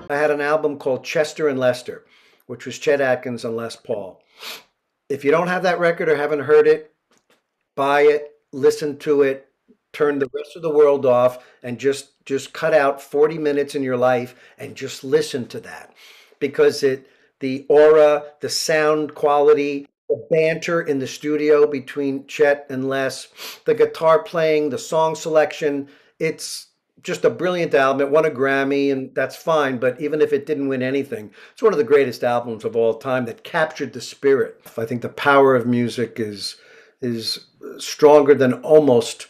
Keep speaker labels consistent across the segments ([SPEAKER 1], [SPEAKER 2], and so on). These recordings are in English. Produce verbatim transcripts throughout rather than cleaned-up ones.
[SPEAKER 1] I had an album called Chester and Lester, which was Chet Atkins and Les Paul. If you don't have that record or haven't heard it, buy it, listen to it, turn the rest of the world off, and just just cut out forty minutes in your life and just listen to that because it the aura, the sound quality, the banter in the studio between Chet and Les, the guitar playing, the song selection, it's just a brilliant album. It won a Grammy, and that's fine. But even if it didn't win anything, it's one of the greatest albums of all time that captured the spirit. I think the power of music is is stronger than almost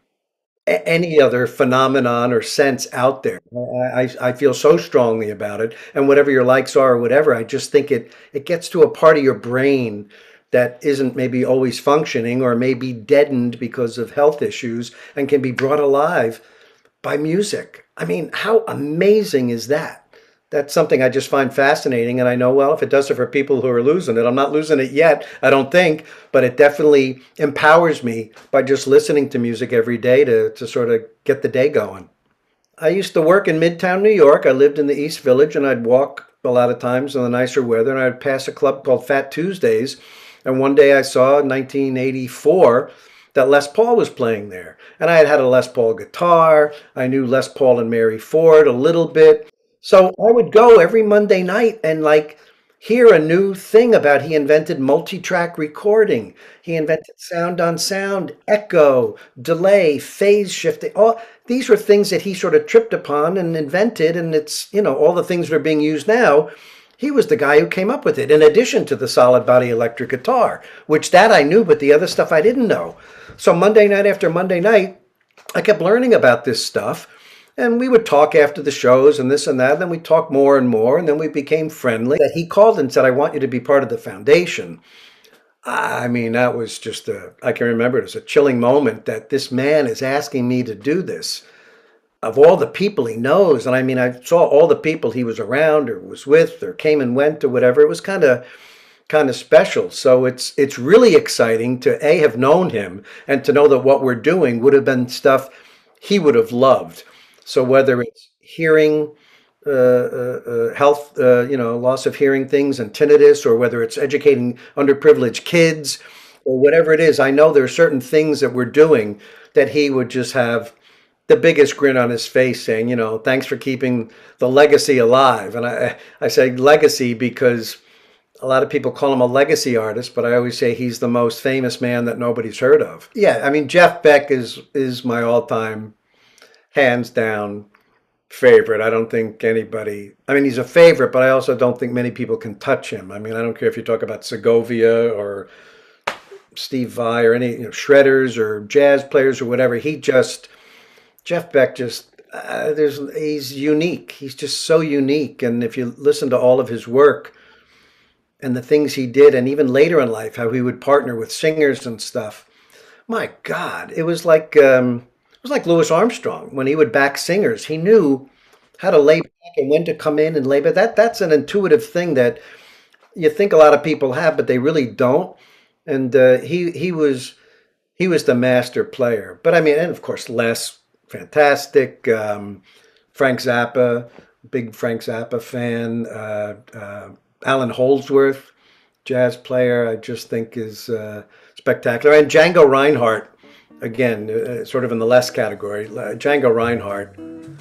[SPEAKER 1] any other phenomenon or sense out there. I, I, I feel so strongly about it. And whatever your likes are or whatever, I just think it it gets to a part of your brain that isn't maybe always functioning or maybe deadened because of health issues and can be brought alive by music. I mean, how amazing is that? That's something I just find fascinating. And I know, well, if it does it for people who are losing it, I'm not losing it yet, I don't think, but it definitely empowers me by just listening to music every day to, to sort of get the day going. I used to work in Midtown New York. I lived in the East Village and I'd walk a lot of times in the nicer weather and I'd pass a club called Fat Tuesdays. And one day I saw in nineteen eighty-four that Les Paul was playing there. And I had had a Les Paul guitar. I knew Les Paul and Mary Ford a little bit. So I would go every Monday night and like hear a new thing about he invented multi-track recording. He invented sound on sound, echo, delay, phase shifting. All these were things that he sort of tripped upon and invented. And it's, you know, all the things that are being used now. He was the guy who came up with it, in addition to the solid body electric guitar, which that I knew, but the other stuff I didn't know. So Monday night after Monday night, I kept learning about this stuff. And we would talk after the shows and this and that. And then we talked more and more. And then we became friendly. That he called and said, I want you to be part of the foundation. I mean, that was just a, I can remember it as a chilling moment that this man is asking me to do this. Of all the people he knows, and I mean, I saw all the people he was around or was with or came and went or whatever. It was kind of kind of special. So it's it's really exciting to A, have known him and to know that what we're doing would have been stuff he would have loved. So whether it's hearing, uh, uh, uh, health, uh, you know, loss of hearing things and tinnitus, or whether it's educating underprivileged kids or whatever it is, I know there are certain things that we're doing that he would just have the biggest grin on his face saying, you know, thanks for keeping the legacy alive. And I, I say legacy because a lot of people call him a legacy artist, but I always say he's the most famous man that nobody's heard of. Yeah, I mean, Jeff Beck is is my all-time, hands down favorite. I don't think anybody, I mean, he's a favorite, but I also don't think many people can touch him. I mean, I don't care if you talk about Segovia or Steve Vai or any, you know, shredders or jazz players or whatever. He just, Jeff Beck just, uh, there's, he's unique. He's just so unique. And if you listen to all of his work and the things he did, and even later in life, how he would partner with singers and stuff, my God, it was like, um, it was like Louis Armstrong when he would back singers. He knew how to lay back and when to come in and lay back. That that's an intuitive thing that you think a lot of people have, but they really don't. And uh, he he was he was the master player. But I mean, and of course, Les, fantastic. Um, Frank Zappa, big Frank Zappa fan. Uh, uh, Alan Holdsworth, jazz player, I just think is uh, spectacular. And Django Reinhardt, again, uh, sort of in the less category. Uh, Django Reinhardt,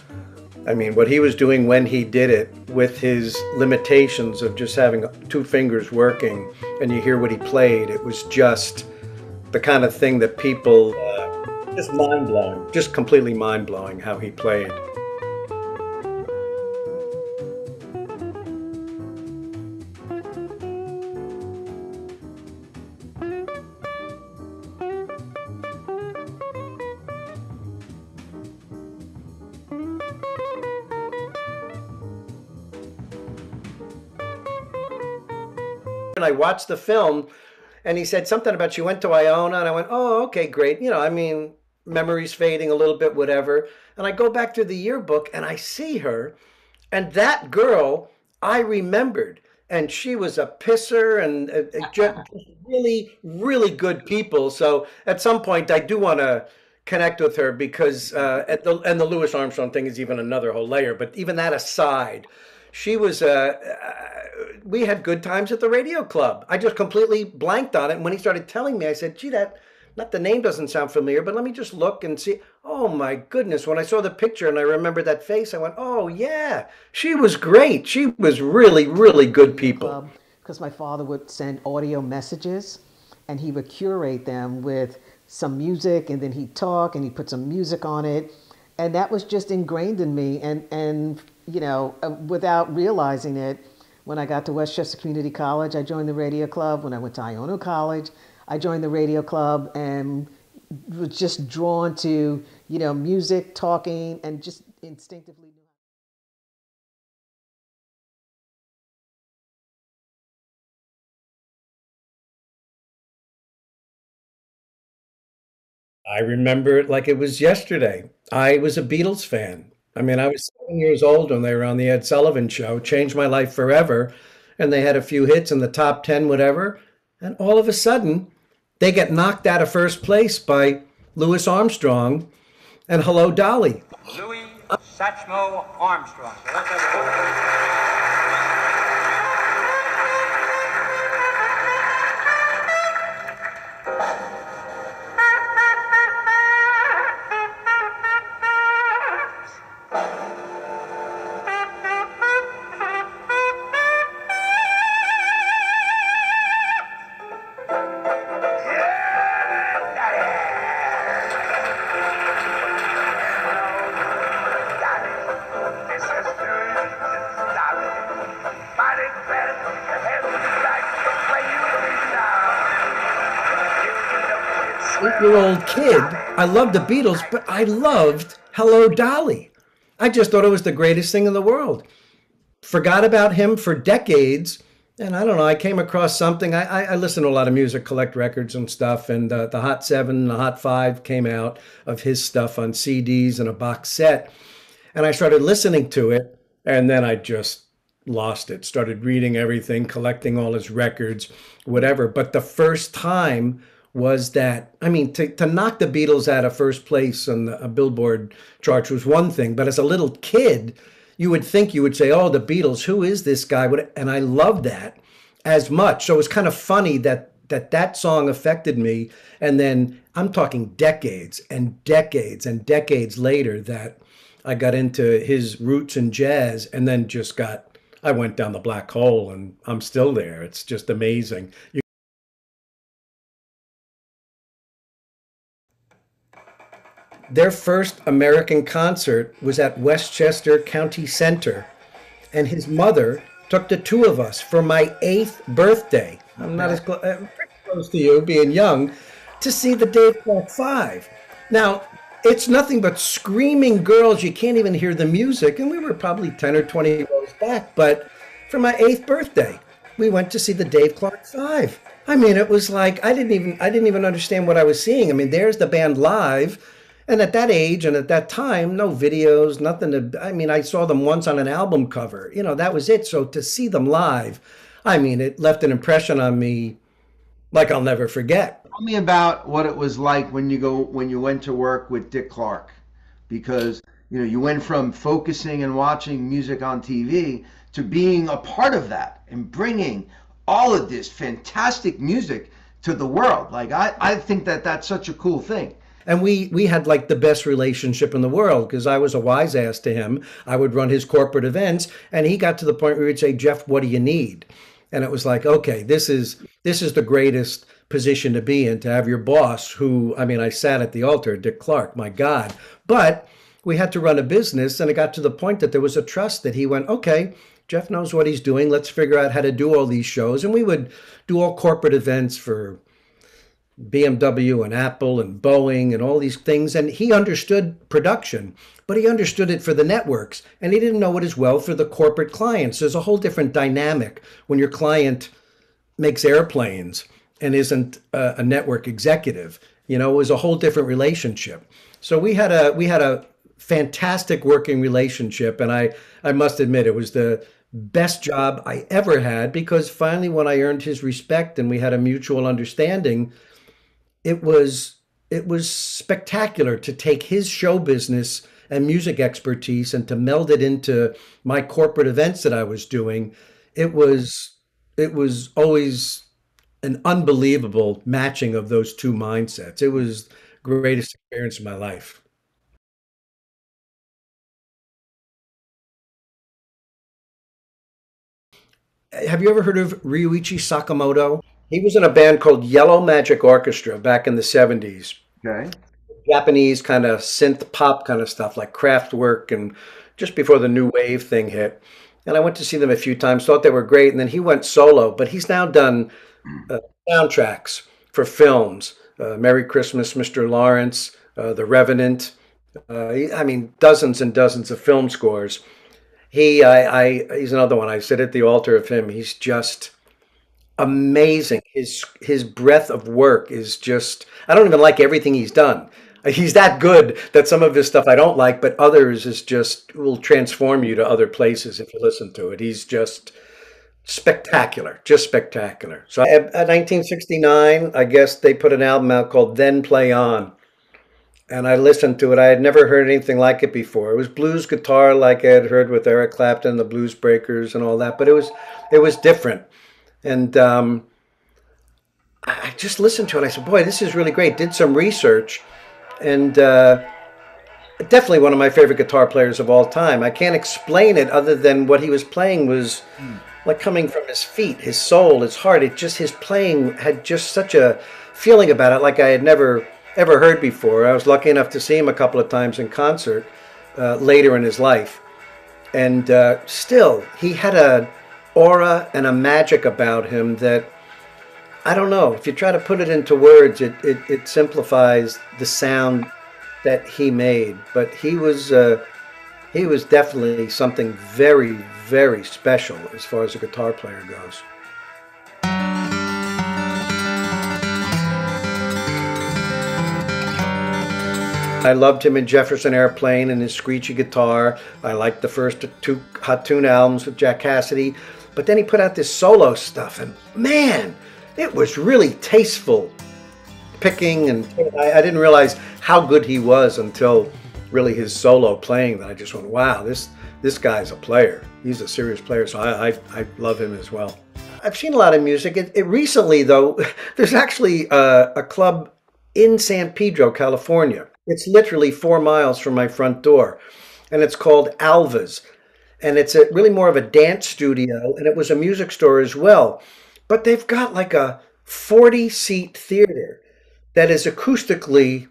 [SPEAKER 1] I mean, what he was doing when he did it with his limitations of just having two fingers working, and you hear what he played, it was just the kind of thing that people, uh, just mind blowing, just completely mind blowing how he played. And I watched the film, and he said something about she went to Iona, and I went, oh, okay, great. You know, I mean, memories fading a little bit, whatever. And I go back to the yearbook, and I see her, and that girl I remembered, and she was a pisser and uh, uh, just really, really good people. So at some point, I do want to connect with her because uh, at the and the Louis Armstrong thing is even another whole layer. But even that aside, She was, uh, uh, we had good times at the radio club. I just completely blanked on it. And when he started telling me, I said, gee, that, not the name doesn't sound familiar, but let me just look and see. Oh my goodness. When I saw the picture and I remembered that face, I went, oh yeah, she was great. She was really, really good people.
[SPEAKER 2] Club because my father would send audio messages and he would curate them with some music and then he'd talk and he'd put some music on it. And that was just ingrained in me. And, and you know, uh, without realizing it, when I got to Westchester Community College, I joined the radio club. When I went to Iona College, I joined the radio club and was just drawn to, you know, music, talking, and just instinctively knew.
[SPEAKER 1] I remember it like it was yesterday. I was a Beatles fan. I mean, I was seven years old when they were on the Ed Sullivan Show, changed my life forever. And they had a few hits in the top ten, whatever. And all of a sudden, they get knocked out of first place by Louis Armstrong and Hello Dolly.
[SPEAKER 3] Louis Satchmo Armstrong. So let's have a
[SPEAKER 1] Eight-year-old kid, I loved the Beatles, but I loved Hello Dolly. I just thought it was the greatest thing in the world. Forgot about him for decades, and I don't know. I came across something. I, I, I listen to a lot of music, collect records and stuff, and uh, the Hot Seven, the Hot Five came out of his stuff on C Ds and a box set, and I started listening to it, and then I just lost it. Started reading everything, collecting all his records, whatever. But the first time was that, I mean, to, to knock the Beatles out of first place on the Billboard charts was one thing, but as a little kid, you would think you would say, oh, the Beatles, who is this guy? And I loved that as much. So it was kind of funny that that, that song affected me. And then I'm talking decades and decades and decades later that I got into his roots and jazz and then just got, I went down the black hole and I'm still there. It's just amazing. You Their first American concert was at Westchester County Center, and his mother took the two of us for my eighth birthday. I'm not as clo- uh, pretty close to you, being young, to see the Dave Clark Five. Now, it's nothing but screaming girls. You can't even hear the music, and we were probably ten or twenty rows back. But for my eighth birthday, we went to see the Dave Clark Five. I mean, it was like I didn't even I didn't even understand what I was seeing. I mean, there's the band live. And at that age and at that time, no videos, nothing to, I mean, I saw them once on an album cover. You know, that was it. So to see them live, I mean, it left an impression on me like I'll never forget.
[SPEAKER 4] Tell me about what it was like when you go when you went to work with Dick Clark, because you know you went from focusing and watching music on T V to being a part of that and bringing all of this fantastic music to the world. Like I, I think that that's such a cool thing.
[SPEAKER 1] And we we had like the best relationship in the world because I was a wise ass to him. I would run his corporate events, and he got to the point where he'd say, "Jeff, what do you need?" And it was like, okay, this is this is the greatest position to be in, to have your boss who, I mean, I sat at the altar, Dick Clark, my God. But we had to run a business, and it got to the point that there was a trust that he went, okay, Jeff knows what he's doing. Let's figure out how to do all these shows. And we would do all corporate events for B M W and Apple and Boeing and all these things. And he understood production, but he understood it for the networks. And he didn't know it as well for the corporate clients. There's a whole different dynamic when your client makes airplanes and isn't a, a network executive. You know, it was a whole different relationship. So we had a we had a fantastic working relationship. And I, I must admit, it was the best job I ever had, because finally when I earned his respect and we had a mutual understanding, it was it was spectacular to take his show business and music expertise and to meld it into my corporate events that I was doing, it was it was always an unbelievable matching of those two mindsets. It was the greatest experience of my life. Have you ever heard of Ryuichi Sakamoto? He was in a band called Yellow Magic Orchestra back in the seventies.
[SPEAKER 4] Okay.
[SPEAKER 1] Japanese kind of synth pop kind of stuff like Kraftwerk and just before the new wave thing hit. And I went to see them a few times, thought they were great, and then he went solo, but he's now done uh, soundtracks for films. Uh, Merry Christmas, Mister Lawrence, uh, The Revenant. Uh, he- I mean, dozens and dozens of film scores. He, I, I, he's another one. I sit at the altar of him. He's just amazing. His his breadth of work is just. I don't even like everything he's done. He's that good that some of his stuff I don't like, but others is just will transform you to other places if you listen to it. He's just spectacular, just spectacular. So at, at nineteen sixty-nine, I guess they put an album out called Then Play On. And I listened to it. I had never heard anything like it before. It was blues guitar like I had heard with Eric Clapton, the Blues Breakers and all that, but it was it was different. And um, I I just listened to it. I said, boy, this is really great. Did some research and uh, definitely one of my favorite guitar players of all time. I can't explain it other than what he was playing was like coming from his feet, his soul, his heart. It just, his playing had just such a feeling about it like I had never ever heard before. I was lucky enough to see him a couple of times in concert uh, later in his life. And uh, still, he had a aura and a magic about him that I don't know. If you try to put it into words, it, it, it simplifies the sound that he made. But he was uh, he was definitely something very, very special as far as a guitar player goes. I loved him in Jefferson Airplane and his screechy guitar. I liked the first two Hot Tune albums with Jack Cassidy. But then he put out this solo stuff, and man, it was really tasteful picking. And I, I didn't realize how good he was until really his solo playing. That I just went, wow, this this guy's a player. He's a serious player. So I, I, I love him as well. I've seen a lot of music. It, it recently, though, there's actually a, a club in San Pedro, California. It's literally four miles from my front door, and it's called Alva's, and it's a, really more of a dance studio, and it was a music store as well. But they've got like a forty-seat theater that is acoustically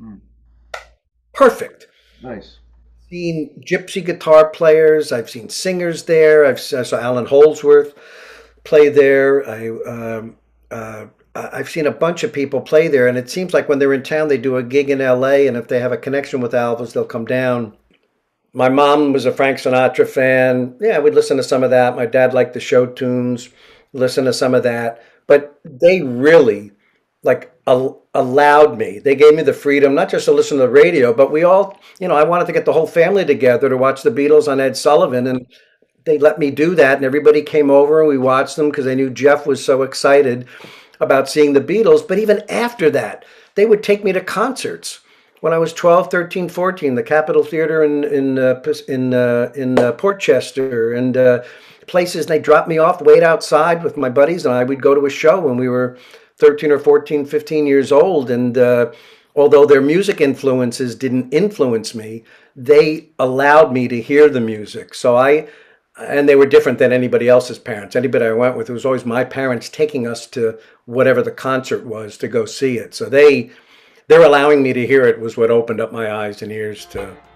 [SPEAKER 1] perfect.
[SPEAKER 4] Nice.
[SPEAKER 1] Seen gypsy guitar players. I've seen singers there. I've I saw Alan Holdsworth play there. I um, uh, I've seen a bunch of people play there, and it seems like when they're in town, they do a gig in L A, and if they have a connection with Alva's, they'll come down. My mom was a Frank Sinatra fan. Yeah, we'd listen to some of that. My dad liked the show tunes, listen to some of that. But they really, like, al- allowed me. They gave me the freedom, not just to listen to the radio, but we all, you know, I wanted to get the whole family together to watch the Beatles on Ed Sullivan, and they let me do that, and everybody came over, and we watched them because they knew Jeff was so excited about seeing the Beatles. But even after that, they would take me to concerts. When I was twelve, thirteen, fourteen, the Capitol Theater in in uh, in uh, in uh, Portchester and uh, places, and they dropped me off, wait outside with my buddies, and I would go to a show when we were thirteen or fourteen, fifteen years old. And uh, although their music influences didn't influence me, they allowed me to hear the music. So I and they were different than anybody else's parents. Anybody I went with, it was always my parents taking us to whatever the concert was to go see it. So they, they're allowing me to hear it was what opened up my eyes and ears to